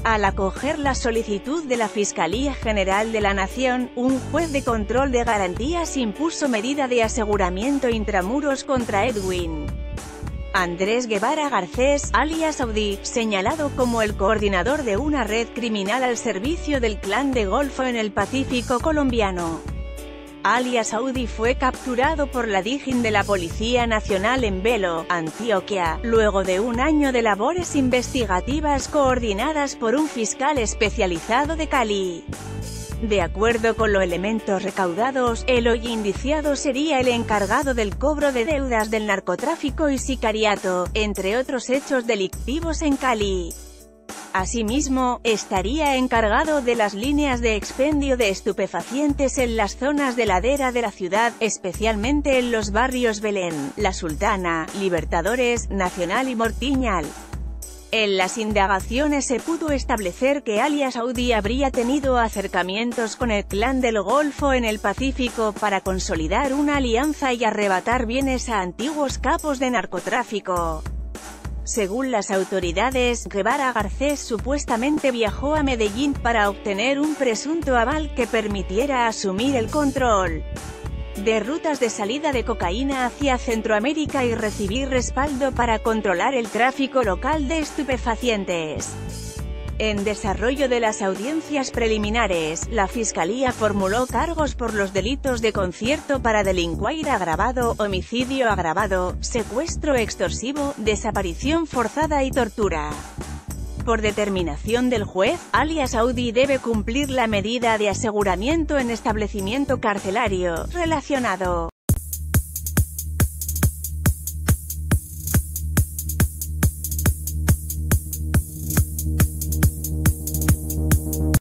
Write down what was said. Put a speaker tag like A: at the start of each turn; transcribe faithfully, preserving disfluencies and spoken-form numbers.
A: Al acoger la solicitud de la Fiscalía General de la Nación, un juez de control de garantías impuso medida de aseguramiento intramuros contra Edwin Andrés Guevara Garcés, alias Audi, señalado como el coordinador de una red criminal al servicio del Clan del Golfo en el Pacífico colombiano. Alias Audi fue capturado por la D I G I N de la Policía Nacional en Belo, Antioquia, luego de un año de labores investigativas coordinadas por un fiscal especializado de Cali. De acuerdo con los elementos recaudados, el hoy indiciado sería el encargado del cobro de deudas del narcotráfico y sicariato, entre otros hechos delictivos en Cali. Asimismo, estaría encargado de las líneas de expendio de estupefacientes en las zonas de ladera de la ciudad, especialmente en los barrios Belén, La Sultana, Libertadores, Nacional y Mortiñal. En las indagaciones se pudo establecer que alias Audi habría tenido acercamientos con el Clan del Golfo en el Pacífico para consolidar una alianza y arrebatar bienes a antiguos capos de narcotráfico. Según las autoridades, Guevara Garcés supuestamente viajó a Medellín para obtener un presunto aval que permitiera asumir el control de rutas de salida de cocaína hacia Centroamérica y recibir respaldo para controlar el tráfico local de estupefacientes. En desarrollo de las audiencias preliminares, la Fiscalía formuló cargos por los delitos de concierto para delincuir agravado, homicidio agravado, secuestro extorsivo, desaparición forzada y tortura. Por determinación del juez, alias Audi debe cumplir la medida de aseguramiento en establecimiento carcelario relacionado.